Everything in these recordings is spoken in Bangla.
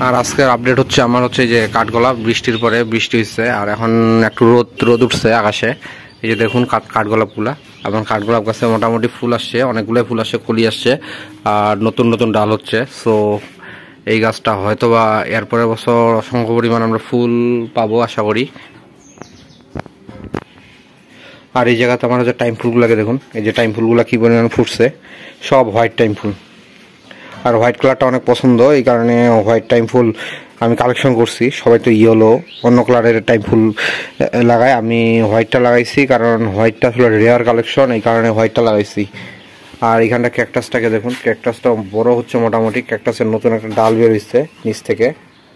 আর আজকের আপডেট হচ্ছে আমার হচ্ছে যে কাঠগোলা বৃষ্টির পরে বৃষ্টি হচ্ছে আর এখন একটু রোদ উঠছে আকাশে। এই যে দেখুন কাঠগোলাপগুলা, এবং কাঠগোলাপ গাছে মোটামুটি ফুল আসছে, অনেকগুলোই ফুল আসছে, কলি আসছে আর নতুন নতুন ডাল হচ্ছে। সো এই গাছটা হয়তো বা এরপরের বছর অসংখ্য পরিমাণ আমরা ফুল পাবো আশা করি। আর এই জায়গাতে আমার হচ্ছে টাইম ফুলগুলোকে দেখুন, এই যে টাইম ফুলগুলো কী পরিমাণ ফুটছে, সব হোয়াইট টাইম ফুল। আর হোয়াইট কালারটা অনেক পছন্দ, এই কারণে হোয়াইট টাইম ফুল আমি কালেকশন করছি। সবাই তো ইয়েলো অন্য কালারের টাইম ফুল লাগায়, আমি হোয়াইটটা লাগাইছি কারণ হোয়াইটটা আসলে রেয়ার কালেকশন, এই কারণে হোয়াইটটা লাগাইছি। আর এখানটা ক্যাকটাসটাকে দেখুন, ক্যাকটাসটা বড় হচ্ছে মোটামুটি, ক্যাকটাসের নতুন একটা ডাল বের হচ্ছে নিচ থেকে।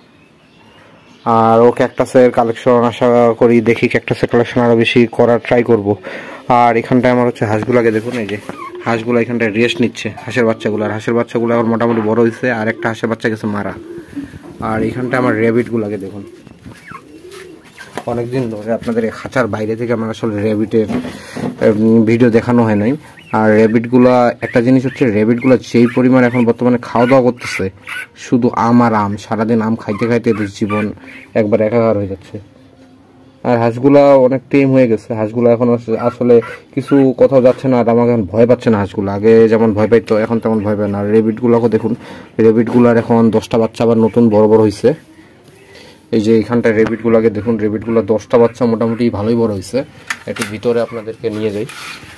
আর ও ক্যাকটাসের কালেকশন আশা করি, দেখি ক্যাকটাসের কালেকশন আরও বেশি করার ট্রাই করব। আর এখানটায় আমার হচ্ছে হাঁসগুলাকে দেখুন, এই যে হাঁসগুলো এখানটায় রেস্ট নিচ্ছে, হাঁসের বাচ্চাগুলো। আর হাঁসের বাচ্চাগুলো এখন মোটামুটি বড় হয়েছে, আর একটা হাঁসের বাচ্চা গেছে মারা। আর এখানটায় আমার র্যাবিটগুলোকে দেখুন, অনেকদিন ধরে আপনাদের খাঁচার বাইরে থেকে আমার আসলে র্যাবিটের ভিডিও দেখানো হয় নাই। আর র্যাবিটগুলো একটা জিনিস হচ্ছে, র্যাবিটগুলো যেই পরিমাণ এখন বর্তমানে খাওয়া দাওয়া করতেছে, শুধু আম আর আম, সারাদিন আম খাইতে খাইতে এদের জীবন একবার একাকার হয়ে যাচ্ছে। আর হাঁসগুলা অনেক টেম হয়ে গেছে, হাঁসগুলো এখন আসলে কিছু কোথাও যাচ্ছে না, আর আমাকে এখন ভয় পাচ্ছে না হাঁসগুলো। আগে যেমন ভয় পাইতো এখন তেমন ভয় পায় না। আর র্যাবিটগুলোকে দেখুন, র্যাবিটগুলার এখন 10টা বাচ্চা আবার নতুন বড় বড় হয়েছে। এই যে এইখানটায় র্যাবিটগুলোকে দেখুন, র্যাবিটগুলো 10টা বাচ্চা মোটামুটি ভালোই বড় হয়েছে। একটু ভিতরে আপনাদেরকে নিয়ে যাই।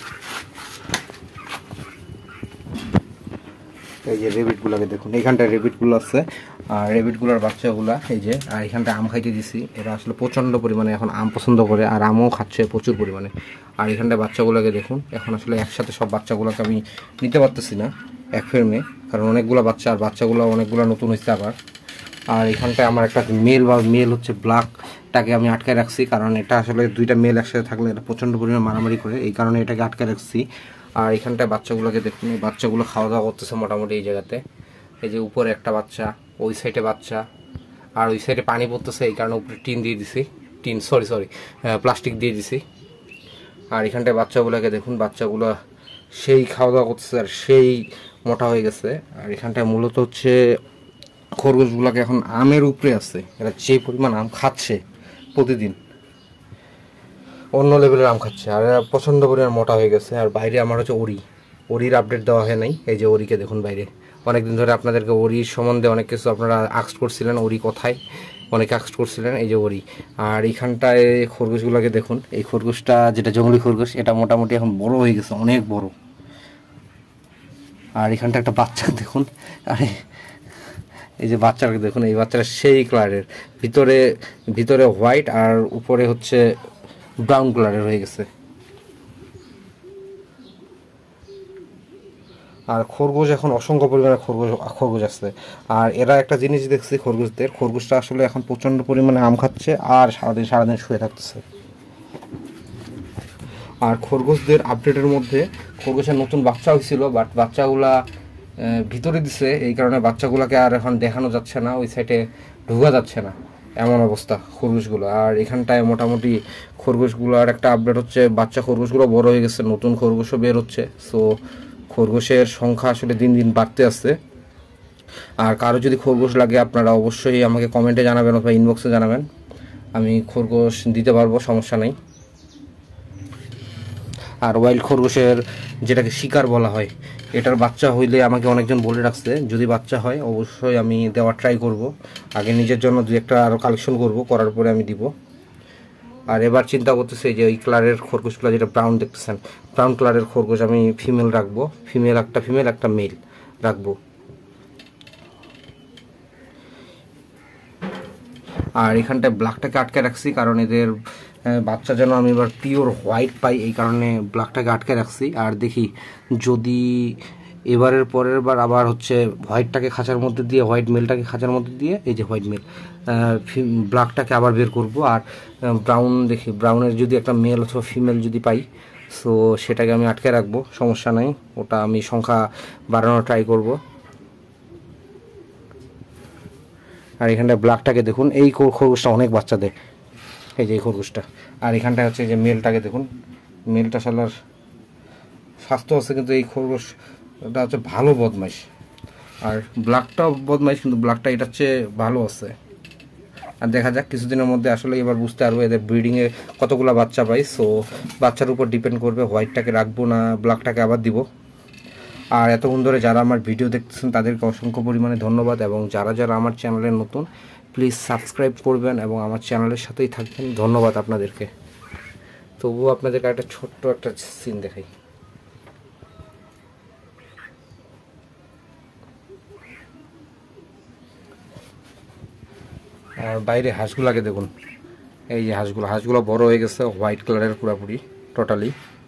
এই যে র্যাবিটগুলোকে দেখুন, এইখানটায় র্যাবিটগুলো আছে, আর র্যাবিটগুলোর বাচ্চাগুলা এই যে। আর এখানটায় আম খাইতে দিছি, এরা আসলে প্রচণ্ড পরিমাণে এখন আম পছন্দ করে, আর আমও খাচ্ছে প্রচুর পরিমাণে। আর এখানটায় বাচ্চাগুলোকে দেখুন, এখন আসলে একসাথে সব বাচ্চাগুলোকে আমি নিতে পারতেছি না এক ফ্রেমে, কারণ অনেকগুলো বাচ্চা, আর বাচ্চাগুলো অনেকগুলো নতুন হয়েছে আবার। আর এখানটায় আমার একটা মেল হচ্ছে ব্ল্যাকটাকে আমি আটকে রাখছি, কারণ এটা আসলে দুইটা মেল একসাথে থাকলে এটা প্রচণ্ড পরিমাণে মারামারি করে, এই কারণে এটাকে আটকে রাখছি। আর এখানটায় বাচ্চাগুলোকে দেখুন, এই বাচ্চাগুলো খাওয়া দাওয়া করতেছে মোটামুটি এই জায়গাতে। এই যে উপরে একটা বাচ্চা, ওই সাইডে বাচ্চা, আর ওই সাইডে পানি পড়তেছে, এই কারণে উপরে টিন দিয়ে দিছি, প্লাস্টিক দিয়ে দিছি। আর এখানটায় বাচ্চাগুলোকে দেখুন, বাচ্চাগুলো সেই খাওয়া দাওয়া করতেছে আর সেই মোটা হয়ে গেছে। আর এখানটায় মূলত হচ্ছে খরগোশগুলোকে এখন আমের উপরে আছে, এরা যে পরিমাণ আম খাচ্ছে প্রতিদিন, অন্য লেভেলের আম খাচ্ছে, আর এরা প্রচণ্ড পরিমাণ মোটা হয়ে গেছে। আর বাইরে আমার হচ্ছে ওরির আপডেট দেওয়া হয় নাই। এই যে ওরিকে দেখুন বাইরে, অনেকদিন ধরে আপনাদেরকে ওরির সম্বন্ধে অনেক কিছু আপনারা আক্স করছিলেন, ওরি কোথায় অনেকে আক্স করছিলেন, এই যে ওরি। আর এইখানটায় খরগোশগুলোকে দেখুন, এই খরগোশটা যেটা জঙ্গলি খরগোশ, এটা মোটামুটি এখন বড় হয়ে গেছে, অনেক বড়। আর এখানটা একটা বাচ্চা দেখুন, আরে এই যে বাচ্চাটাকে দেখুন, এই বাচ্চাটা সেই কালারের, ভিতরে হোয়াইট আর উপরে হচ্ছে ব্রাউন কালারের হয়ে গেছে। আর খরগোশ এখন অসংখ্য পরিমাণে খরগোশ আসছে। আর এরা একটা জিনিস দেখছি, খরগোশটা আসলে এখন প্রচণ্ড পরিমাণে আম খাচ্ছে আর সারাদিন শুয়ে থাকতেছে। আর খরগোশদের আপডেটের মধ্যে খরগোশের নতুন বাচ্চা হয়েছিল, বাট বাচ্চাগুলা ভিতরে দিছে, এই কারণে বাচ্চাগুলোকে আর এখন দেখানো যাচ্ছে না, ওই সাইডে ঢোকা যাচ্ছে না, এমন অবস্থা খরগোশগুলো। আর এখানটায় মোটামুটি খরগোশগুলোর একটা আপডেট হচ্ছে, বাচ্চা খরগোশগুলো বড় হয়ে গেছে, নতুন খরগোশও বের হচ্ছে। সো খরগোশের সংখ্যা আসলে দিন দিন বাড়তে আসছে। আর কারো যদি খরগোশ লাগে আপনারা অবশ্যই আমাকে কমেন্টে জানাবেন অথবা ইনবক্সে জানাবেন, আমি খরগোশ দিতে পারবো, সমস্যা নেই। আর ওয়াইল্ড খরগোশের যেটাকে শিকার বলা হয়, এটার বাচ্চা হইলে আমাকে অনেকজন বলে রাখছে, যদি বাচ্চা হয় অবশ্যই আমি দেওয়ার ট্রাই করব। আগে নিজের জন্য দুই একটা আরও কালেকশন করব, করার পরে আমি দিব। আর এবার চিন্তা করতেছি যে এই কালারের খরগোশগুলো যেটা ব্রাউন দেখতেছেন, ব্রাউন কালারের খরগোশ আমি ফিমেল রাখবো, ফিমেল একটা মেল রাখবো। আর এখানটায় ব্ল্যাকটাকে আটকে রাখছি, কারণ এদের বাচ্চা যেন আমি এবার পিওর হোয়াইট পাই, এই কারণে ব্ল্যাকটাকে আটকে রাখছি। আর দেখি যদি এবারের পরের বার আবার হচ্ছে হোয়াইটটাকে খাঁচার মধ্যে দিয়ে, হোয়াইট মেলটাকে খাঁচার মধ্যে দিয়ে, এই যে হোয়াইট মেল, ব্ল্যাকটাকে আবার বের করব। আর দেখি ব্রাউনের যদি একটা মেল অথবা ফিমেল যদি পাই, সো সেটাকে আমি আটকে রাখবো, সমস্যা নাই, ওটা আমি সংখ্যা বাড়ানোর ট্রাই করব। আর এখানটায় ব্ল্যাকটাকে দেখুন, এই খরগোশটা অনেক বাচ্চা দেয়, এই যে এই খরগোশটা। আর এখানটায় হচ্ছে যে মেলটাকে দেখুন, মেলটা শালার স্বাস্থ্য আছে, কিন্তু এই খরগোশটা হচ্ছে ভালো বদমাইশ, আর ব্ল্যাকটাও বদমাইশ, কিন্তু ব্ল্যাকটা এটার চেয়ে ভালো আছে। আর দেখা যাক কিছুদিনের মধ্যে আসলে এবার বুঝতে পারবো এদের ব্রিডিংয়ে কতগুলো বাচ্চা পাই। সো বাচ্চার উপর ডিপেন্ড করবে হোয়াইটটাকে রাখবো না ব্ল্যাকটাকে আবার দিব। আর এতক্ষণ ধরে যারা আমার ভিডিও দেখতেছেন তাদেরকে অসংখ্য পরিমাণে ধন্যবাদ, এবং যারা যারা আমার চ্যানেলে নতুন প্লিজ সাবস্ক্রাইব করবেন এবং আমার চ্যানেলের সাথেই থাকবেন। ধন্যবাদ আপনাদেরকে। তবুও আপনাদেরকে একটা ছোট্ট একটা সিন দেখাই। আর বাইরে হাঁসগুলাকে দেখুন, এই যে হাঁসগুলো বড় হয়ে গেছে, হোয়াইট কালারের পুরাপুরি টোটালি।